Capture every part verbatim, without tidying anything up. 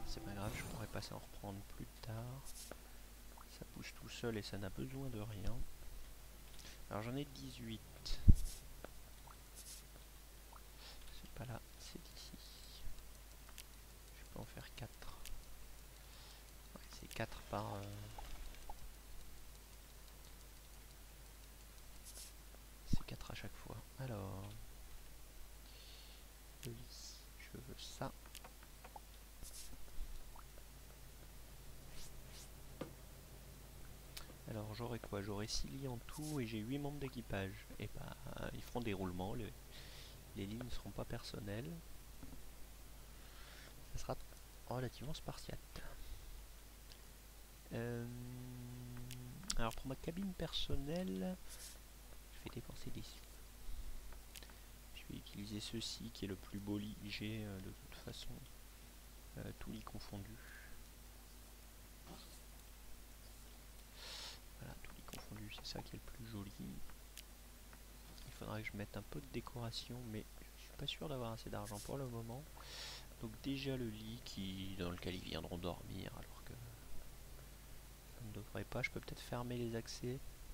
c'est pas grave, je pourrais passer en reprendre plus tard. Ça bouge tout seul et ça n'a besoin de rien. Alors j'en ai dix-huit. C'est pas là, c'est ici. Je peux en faire quatre. Ouais, c'est quatre par... Euh... C'est quatre à chaque fois. Alors... Le lit, je veux ça. Alors j'aurai quoi? J'aurai six lits en tout et j'ai huit membres d'équipage. Et bah ils feront des roulements, les, les lits ne seront pas personnels. Ça sera relativement spartiate. Euh, alors pour ma cabine personnelle, je vais dépenser des sous. Je vais utiliser ceci qui est le plus beau lit que j'ai euh, de toute façon. Euh, tout lit confondu. Voilà, tout lit confondu, c'est ça qui est le plus joli. Il faudra que je mette un peu de décoration, mais je suis pas sûr d'avoir assez d'argent pour le moment. Donc déjà le lit qui dans lequel ils viendront dormir, alors que ça ne devrait pas. Je peux peut-être fermer les accès.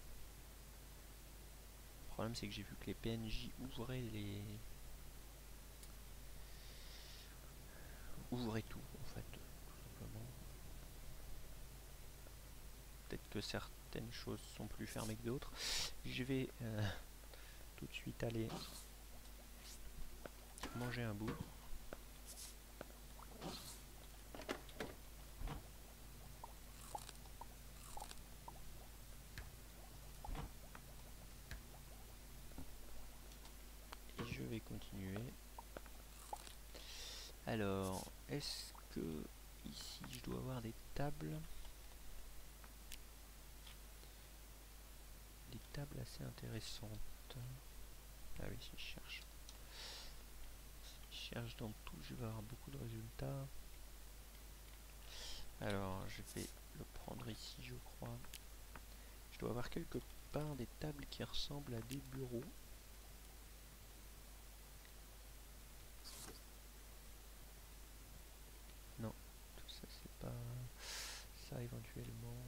Le problème c'est que j'ai vu que les P N J ouvraient les ouvraient tout en fait, tout simplement. Peut-être que certaines choses sont plus fermées que d'autres. Je vais euh, tout de suite aller manger un bout. Et je vais continuer. Alors, est-ce que ici je dois avoir des tables? Des tables assez intéressantes. Ah oui, si je cherche. Si je cherche dans tout, je vais avoir beaucoup de résultats. Alors, je vais le prendre ici, je crois. Je dois avoir quelque part des tables qui ressemblent à des bureaux. Non, tout ça c'est pas ça éventuellement.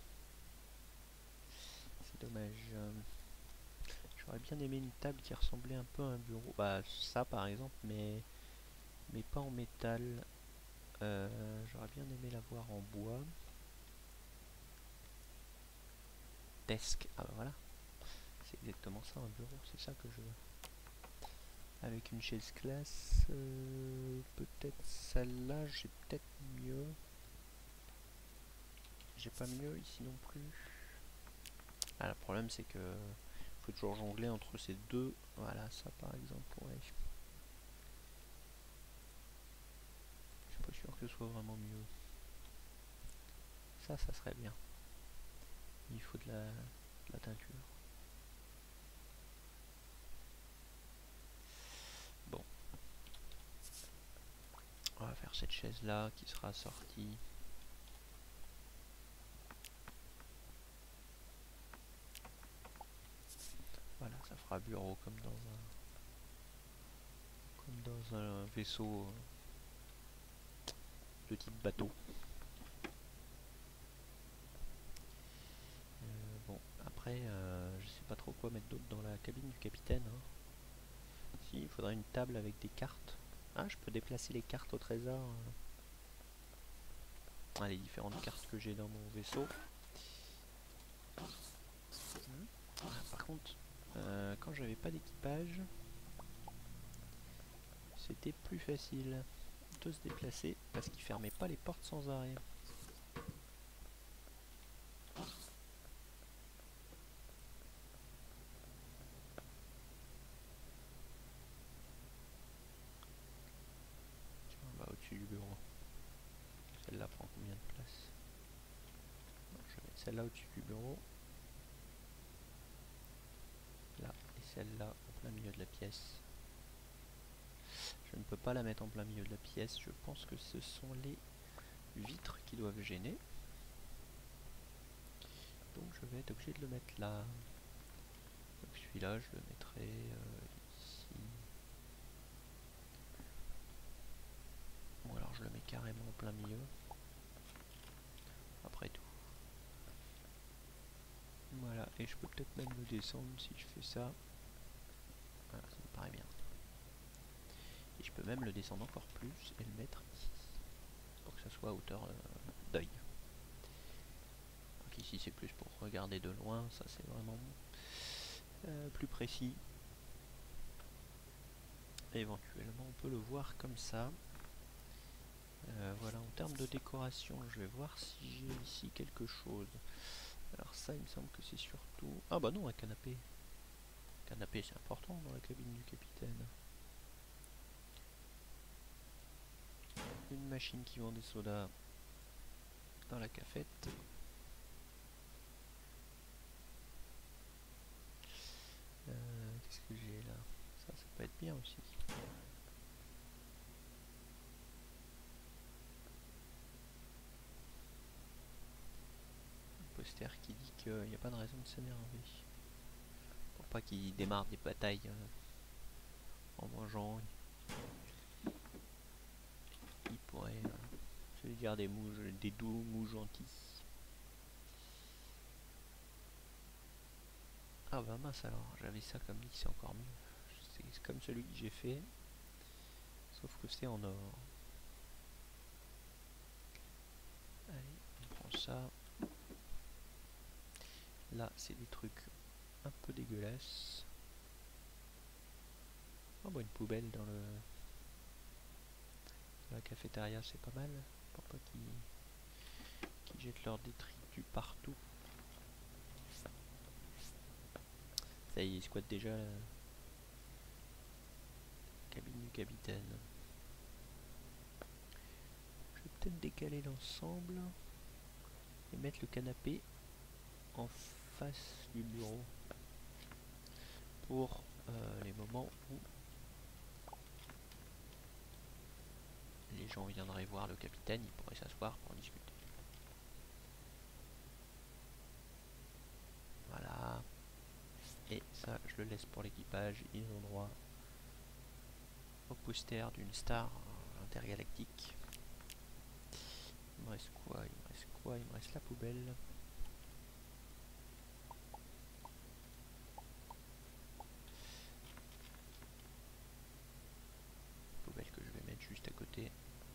C'est dommage. J'aurais bien aimé une table qui ressemblait un peu à un bureau. Bah ça par exemple, mais mais pas en métal. Euh, J'aurais bien aimé l'avoir en bois. Desk. Ah bah voilà. C'est exactement ça un bureau. C'est ça que je veux. Avec une chaise classe. Euh, peut-être celle-là. J'ai peut-être mieux. J'ai pas mieux ici non plus. Ah, le problème c'est que faut toujours jongler entre ces deux. Voilà, ça par exemple, ouais. Je suis pas sûr que ce soit vraiment mieux. Ça, ça serait bien. Il faut de la, de la teinture. Bon. On va faire cette chaise là qui sera sortie. Voilà, ça fera bureau comme dans un comme dans un vaisseau de type bateau. Euh, bon, après, euh, je sais pas trop quoi mettre d'autre dans la cabine du capitaine. Hein. Si, il faudrait une table avec des cartes. Ah, je peux déplacer les cartes au trésor. Ah, les différentes cartes que j'ai dans mon vaisseau. Ah, par contre, euh, quand j'avais pas d'équipage, c'était plus facile de se déplacer parce qu'il fermait pas les portes sans arrêt. Tiens, on va au-dessus du bureau. Celle-là prend combien de place? Non, je vais mettre celle-là au-dessus du bureau. Là, et celle-là en plein milieu de la pièce. Je ne peux pas la mettre en plein milieu de la pièce. Je pense que ce sont les vitres qui doivent gêner. Donc je vais être obligé de le mettre là. Donc celui-là, je le mettrai euh, ici. Ou alors je le mets carrément au plein milieu. Après tout. Voilà, et je peux peut-être même le descendre si je fais ça. Voilà, ça me paraît bien. Et je peux même le descendre encore plus et le mettre ici. Pour que ça soit à hauteur euh, d'œil. Donc ici c'est plus pour regarder de loin, ça c'est vraiment euh, plus précis. Et éventuellement on peut le voir comme ça. Euh, voilà, en termes de décoration, je vais voir si j'ai ici quelque chose. Alors ça, il me semble que c'est surtout... Ah bah non, un canapé. Canapé, c'est important dans la cabine du capitaine. Une machine qui vend des sodas dans la cafette. Euh, Qu'est-ce que j'ai là? Ça, ça peut être bien aussi. Un poster qui dit qu'il n'y a pas de raison de s'énerver. Pour pas qu'il démarre des batailles euh, en mangeant. Il pourrait euh, se dire des, mous, des doux mous gentils. Ah bah mince alors, j'avais ça comme dit, c'est encore mieux. C'est comme celui que j'ai fait, sauf que c'est en or. Allez, on prend ça. Là, c'est des trucs un peu dégueulasses. Oh bah une poubelle dans le dans la cafétéria, c'est pas mal. Pour pas qu'ils qu'ils jettent leur détritus partout. Ça y est, ils squattent déjà la cabine du capitaine. Je vais peut-être décaler l'ensemble et mettre le canapé en face du bureau pour euh, les moments où les gens viendraient voir le capitaine, ils pourraient s'asseoir pour discuter. Voilà. Et ça, je le laisse pour l'équipage. Ils ont droit au poster d'une star intergalactique. Il me reste quoi? Il me reste quoi? Il me reste la poubelle. Poubelle que je vais mettre juste à côté.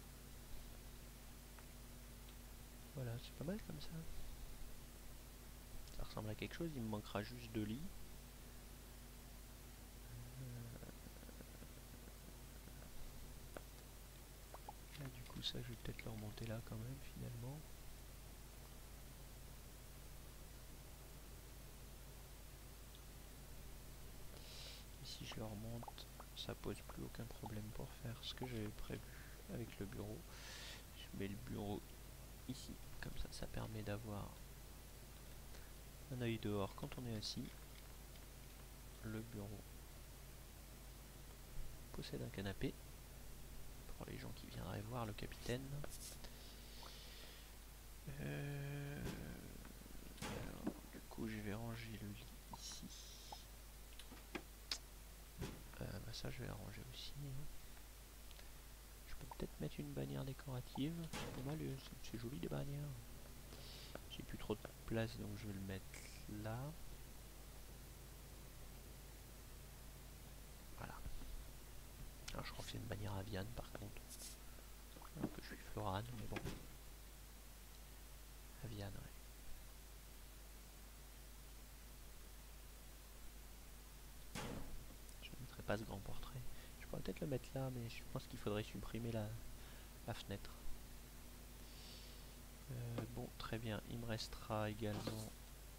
Voilà, c'est pas mal comme ça. Ça ressemble à quelque chose, il me manquera juste deux lits. Là, du coup, ça, je vais peut-être le remonter là quand même, finalement. Et si je le remonte, ça pose plus aucun problème pour faire ce que j'avais prévu avec le bureau. Je mets le bureau ici, comme ça, ça permet d'avoir un œil dehors quand on est assis. Le bureau possède un canapé pour les gens qui viendraient voir le capitaine. Euh... Alors, du coup, je vais ranger le lit ici. Euh, bah ça, je vais la ranger aussi. Hein. Je peux peut-être mettre une bannière décorative. C'est pas mal, c'est joli des bannières. J'ai plus trop de place, donc je vais le mettre là. Voilà. Alors, je crois que c'est une bannière Aviane par contre. Alors que je suis Floran, mais bon. Aviane, ouais. Je ne mettrai pas ce grand portrait. Je pourrais peut-être le mettre là, mais je pense qu'il faudrait supprimer la, la fenêtre. Euh, bon, très bien. Il me restera également...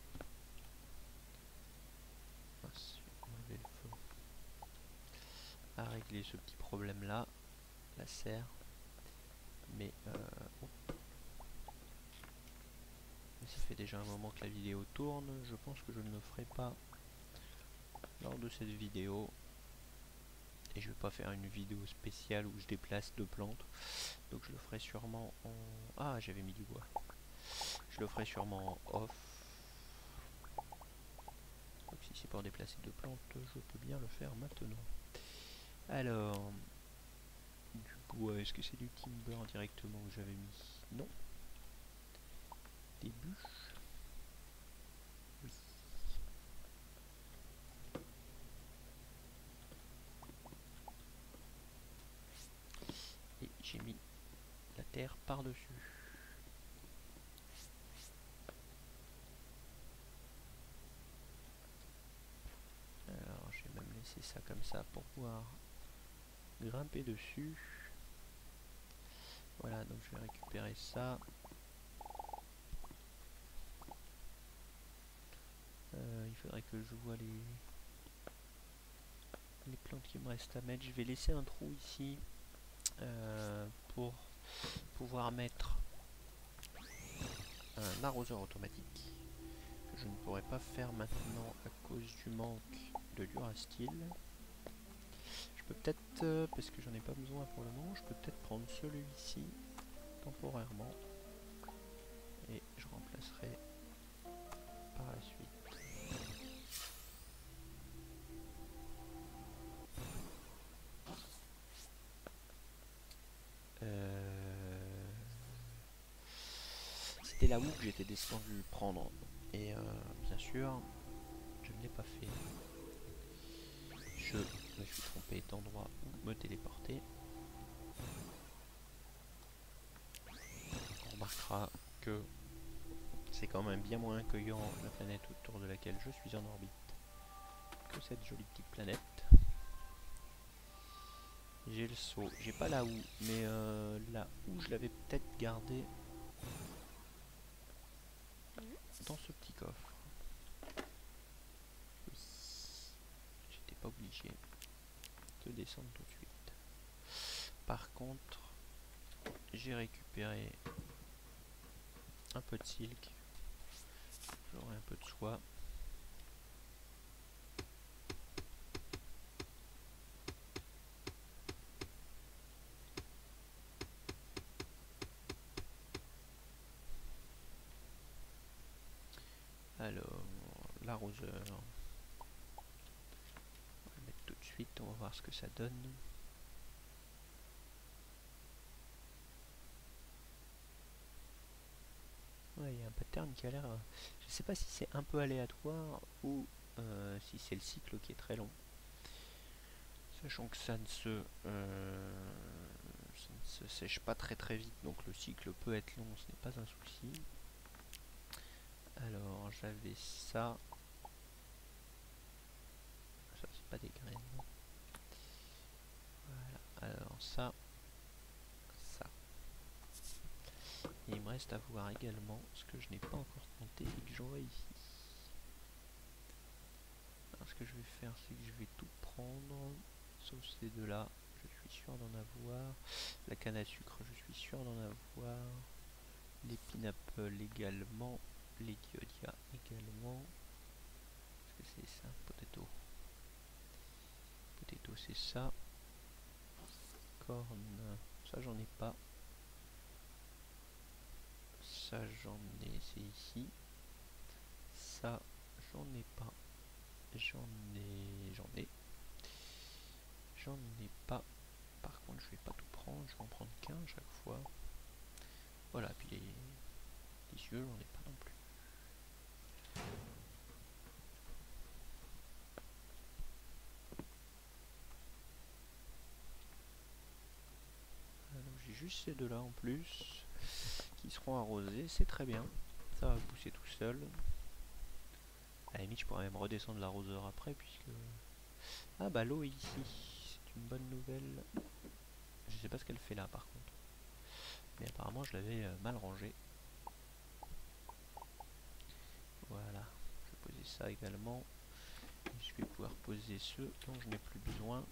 à régler ce petit problème là, la serre, mais euh, oh. ça fait déjà un moment que la vidéo tourne, je pense que je ne le ferai pas lors de cette vidéo, et je vais pas faire une vidéo spéciale où je déplace deux plantes, donc je le ferai sûrement en... Ah, j'avais mis du bois. Je le ferai sûrement en off, donc si c'est pour déplacer deux plantes, je peux bien le faire maintenant. Alors, du bois. Est-ce que c'est du timber directement que j'avais mis? Non. Des bûches? Oui. Et j'ai mis la terre par-dessus. Alors je vais même laisser ça comme ça pour pouvoir grimper dessus. Voilà, donc je vais récupérer ça. Euh, il faudrait que je vois les, les plantes qui me restent à mettre. Je vais laisser un trou ici euh, pour pouvoir mettre un arroseur automatique que je ne pourrais pas faire maintenant à cause du manque de Durastyle. Je peux peut-être, euh, parce que j'en ai pas besoin pour le moment, je peux peut-être prendre celui-ci temporairement et je remplacerai par la suite. Euh... C'était là où que j'étais descendu prendre et euh, bien sûr je ne l'ai pas fait. Je me suis trompé d'endroit où me téléporter. On remarquera que c'est quand même bien moins accueillant la planète autour de laquelle je suis en orbite que cette jolie petite planète. J'ai le saut, j'ai pas là où, mais euh, là où je l'avais peut-être gardé dans ce petit coffre. Oui, j'étais pas obligé de descendre tout de suite. Par contre, j'ai récupéré un peu de silk, j'aurai un peu de soie. Alors, l'arroseur, on va le mettre tout de suite, on va voir ce que ça donne. Ouais, il y a un pattern qui a l'air... Je sais pas si c'est un peu aléatoire ou euh, si c'est le cycle qui est très long. Sachant que ça ne se, euh, ça ne se sèche pas très très vite, donc le cycle peut être long, ce n'est pas un souci. Alors j'avais ça. Ça c'est pas des graines. Voilà, alors ça, ça. Et il me reste à voir également ce que je n'ai pas encore tenté et que j'aurai ici. Alors ce que je vais faire, c'est que je vais tout prendre, sauf ces deux-là. Je suis sûr d'en avoir. La canne à sucre, je suis sûr d'en avoir. Les pineapple également. Les diodia également. Est-ce que c'est ça? Potato. Potato, c'est ça. Corn, ça j'en ai pas. Ça j'en ai, c'est ici. Ça j'en ai pas. J'en ai, j'en ai. J'en ai pas. Par contre, je vais pas tout prendre. Je vais en prendre qu'un chaque fois. Voilà, puis les, les yeux, j'en ai pas non plus. J'ai juste ces deux-là en plus qui seront arrosés. C'est très bien. Ça va pousser tout seul. À la limite, je pourrais même redescendre l'arroseur après puisque... Ah bah l'eau est ici. C'est une bonne nouvelle. Je sais pas ce qu'elle fait là par contre. Mais apparemment je l'avais euh, mal rangé. Voilà. Je vais poser ça également. Et je vais pouvoir poser ceux dont je n'ai plus besoin.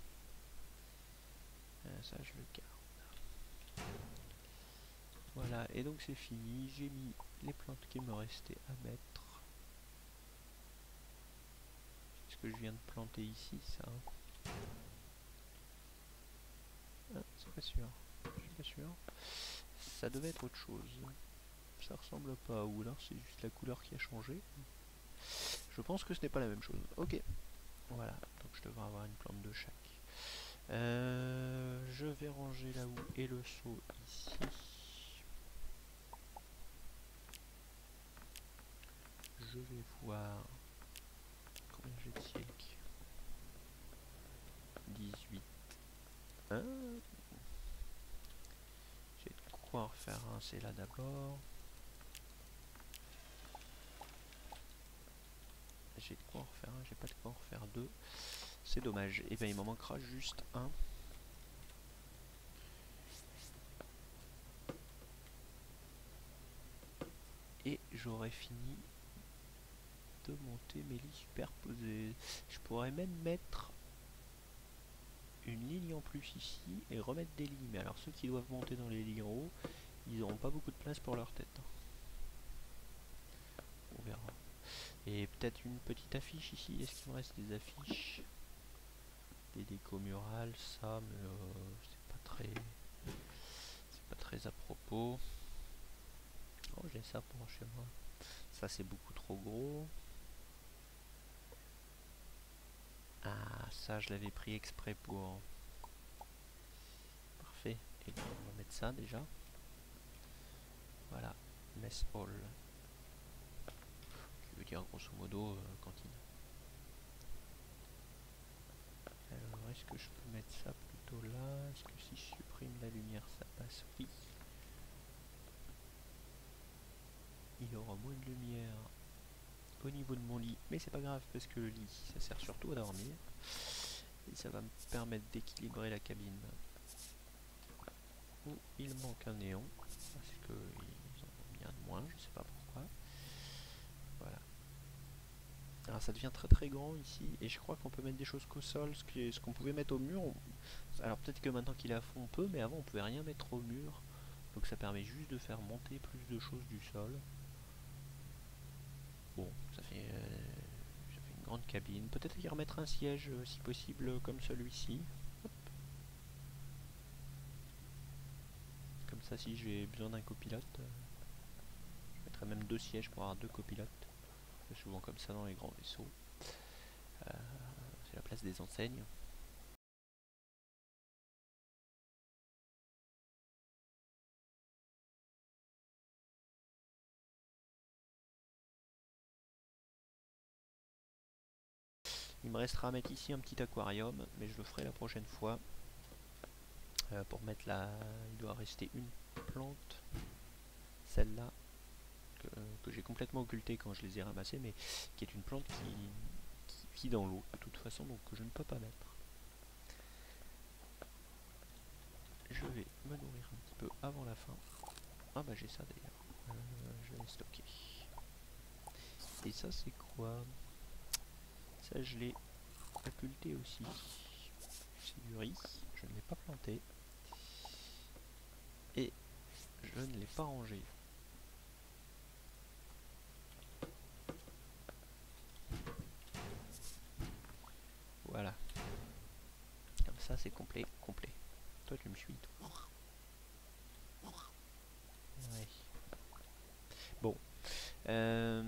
Euh, ça je le garde. Voilà, et donc c'est fini. J'ai mis les plantes qui me restaient à mettre. Est-ce que je viens de planter ici ça? Ah, c'est pas sûr. Je suis pas sûr. Ça devait être autre chose. Ça ressemble pas, ou alors c'est juste la couleur qui a changé. Je pense que ce n'est pas la même chose. Ok. Voilà, donc je devrais avoir une plante de chaque. Euh, je vais ranger la houe et le seau ici. Je vais voir combien j'ai de silk. dix-huit. Hein, j'ai de quoi en refaire un, c'est là d'abord. J'ai de quoi en refaire un, j'ai pas de quoi en refaire deux. C'est dommage. Et bien il m'en manquera juste un. Et j'aurai fini de monter mes lits superposés. Je pourrais même mettre une ligne en plus ici et remettre des lits. Mais alors ceux qui doivent monter dans les lits en haut, ils n'auront pas beaucoup de place pour leur tête. On verra. Et peut-être une petite affiche ici. Est-ce qu'il me reste des affiches? Des décos murales, ça, mais euh, c'est pas très... C'est pas très à propos. Oh, j'ai ça pour chez moi. Ça, c'est beaucoup trop gros. Ah, ça, je l'avais pris exprès pour... Parfait. Et bien, on va mettre ça déjà. Voilà. Mess hall. Qui veut dire grosso modo euh, cantine. Alors, est-ce que je peux mettre ça plutôt là? Est-ce que si je supprime la lumière, ça passe? Oui. Il y aura moins de lumière au niveau de mon lit, mais c'est pas grave parce que le lit, ça sert surtout à dormir. Et ça va me permettre d'équilibrer la cabine. Où il manque un néon, parce qu'ils en ont mis un de moins, je sais pas pourquoi. Voilà. Alors ça devient très très grand ici, et je crois qu'on peut mettre des choses qu'au sol, ce qu'on ce qu'on pouvait mettre au mur. On... Alors peut-être que maintenant qu'il est à fond on peut, mais avant on pouvait rien mettre au mur. Donc ça permet juste de faire monter plus de choses du sol. Bon, ça fait, euh, ça fait une grande cabine. Peut-être y remettre un siège euh, si possible comme celui-ci. Comme ça si j'ai besoin d'un copilote. Euh, je mettrai même deux sièges pour avoir deux copilotes. C'est souvent comme ça dans les grands vaisseaux. Euh, c'est la place des enseignes. Il me restera à mettre ici un petit aquarium, mais je le ferai la prochaine fois. Euh, pour mettre la... Il doit rester une plante. Celle-là, que, que j'ai complètement occultée quand je les ai ramassées, mais qui est une plante qui, qui vit dans l'eau, de toute façon, donc que je ne peux pas mettre. Je vais me nourrir un petit peu avant la fin. Ah bah j'ai ça d'ailleurs. Euh, je vais stocker. Et ça c'est quoi? Ça je l'ai occulté aussi. C'est du riz. Je ne l'ai pas planté. Et je ne l'ai pas rangé. Voilà. Comme ça c'est complet, complet. Toi tu me suis, toi. Ouais. Bon. Euh,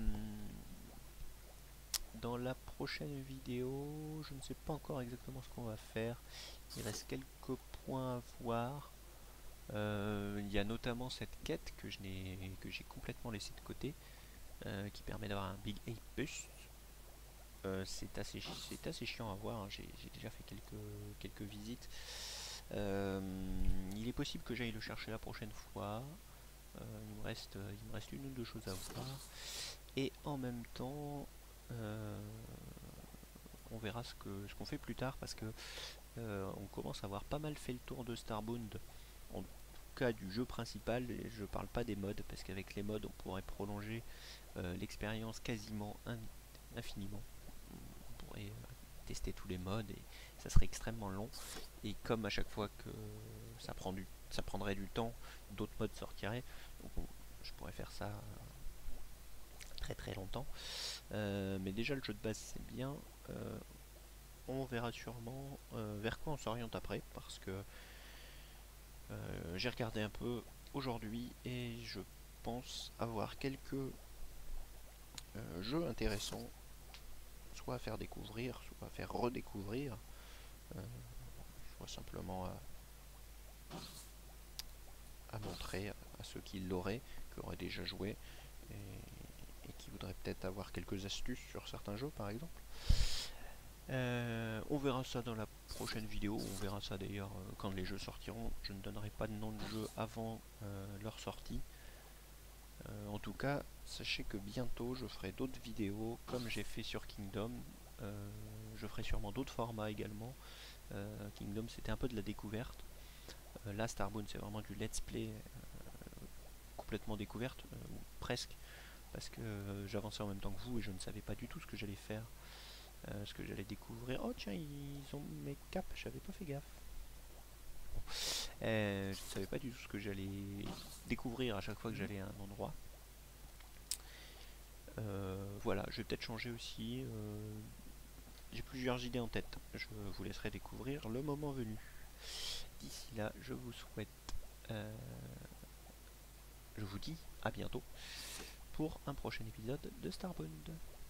dans la prochaine vidéo, je ne sais pas encore exactement ce qu'on va faire. Il reste quelques points à voir. Euh, il y a notamment cette quête que je n'ai que j'ai complètement laissée de côté, euh, qui permet d'avoir un Big Ape Bus. Euh, c'est assez, c'est assez chiant à voir, hein. J'ai déjà fait quelques, quelques visites. Euh, il est possible que j'aille le chercher la prochaine fois. Euh, il, me reste, il me reste une ou deux choses à voir. Et en même temps, euh, on verra ce que ce qu'on fait plus tard parce que euh, on commence à avoir pas mal fait le tour de Starbound. En tout cas du jeu principal, et je parle pas des mods parce qu'avec les mods on pourrait prolonger euh, l'expérience quasiment in infiniment. On pourrait euh, tester tous les mods et ça serait extrêmement long. Et comme à chaque fois que ça, prend du, ça prendrait du temps, d'autres mods sortiraient. Donc on, je pourrais faire ça très très longtemps. Euh, mais déjà le jeu de base c'est bien. Euh, on verra sûrement euh, vers quoi on s'oriente après parce que euh, j'ai regardé un peu aujourd'hui et je pense avoir quelques euh, jeux intéressants, soit à faire découvrir, soit à faire redécouvrir, euh, vois, simplement à, à montrer à ceux qui l'auraient, qui auraient déjà joué, et, et qui voudraient peut-être avoir quelques astuces sur certains jeux par exemple. Euh, on verra ça dans la prochaine vidéo, on verra ça d'ailleurs euh, quand les jeux sortiront. Je ne donnerai pas de nom de jeu avant euh, leur sortie. Euh, en tout cas, sachez que bientôt je ferai d'autres vidéos comme j'ai fait sur Kingdom. Euh, je ferai sûrement d'autres formats également. Euh, Kingdom c'était un peu de la découverte. Euh, là Starbound c'est vraiment du let's play euh, complètement découverte, euh, ou presque, parce que euh, j'avançais en même temps que vous et je ne savais pas du tout ce que j'allais faire. Euh, ce que j'allais découvrir. Oh tiens, ils ont mes caps, j'avais pas fait gaffe. Bon. Euh, je ne savais pas du tout ce que j'allais découvrir à chaque fois que j'allais à un endroit. Euh, voilà, je vais peut-être changer aussi. Euh, J'ai plusieurs idées en tête. Je vous laisserai découvrir le moment venu. D'ici là, je vous souhaite... Euh, je vous dis à bientôt pour un prochain épisode de Starbound.